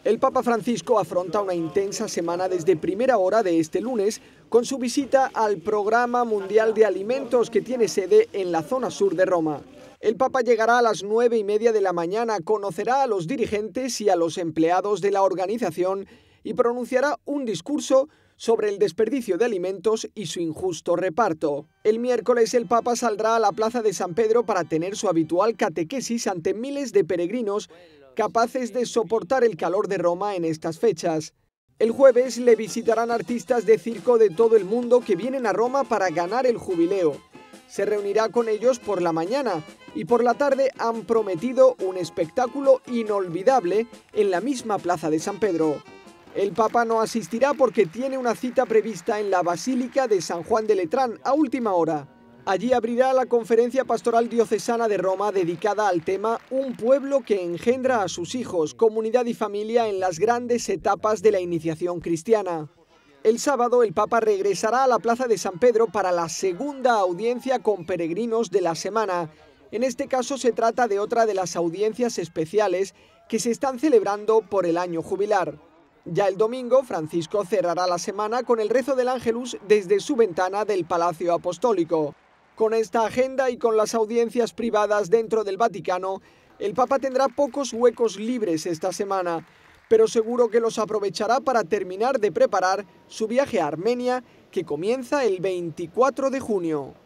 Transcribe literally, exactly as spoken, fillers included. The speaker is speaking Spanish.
El Papa Francisco afronta una intensa semana desde primera hora de este lunes con su visita al Programa Mundial de Alimentos que tiene sede en la zona sur de Roma. El Papa llegará a las nueve y media de la mañana, conocerá a los dirigentes y a los empleados de la organización y pronunciará un discurso sobre el desperdicio de alimentos y su injusto reparto. El miércoles el Papa saldrá a la Plaza de San Pedro para tener su habitual catequesis ante miles de peregrinos capaces de soportar el calor de Roma en estas fechas. El jueves le visitarán artistas de circo de todo el mundo que vienen a Roma para ganar el jubileo. Se reunirá con ellos por la mañana y por la tarde han prometido un espectáculo inolvidable en la misma Plaza de San Pedro. El Papa no asistirá porque tiene una cita prevista en la Basílica de San Juan de Letrán a última hora. Allí abrirá la Conferencia Pastoral Diocesana de Roma dedicada al tema Un pueblo que engendra a sus hijos, comunidad y familia en las grandes etapas de la iniciación cristiana. El sábado el Papa regresará a la Plaza de San Pedro para la segunda audiencia con peregrinos de la semana. En este caso se trata de otra de las audiencias especiales que se están celebrando por el año jubilar. Ya el domingo, Francisco cerrará la semana con el rezo del Ángelus desde su ventana del Palacio Apostólico. Con esta agenda y con las audiencias privadas dentro del Vaticano, el Papa tendrá pocos huecos libres esta semana, pero seguro que los aprovechará para terminar de preparar su viaje a Armenia, que comienza el veinticuatro de junio.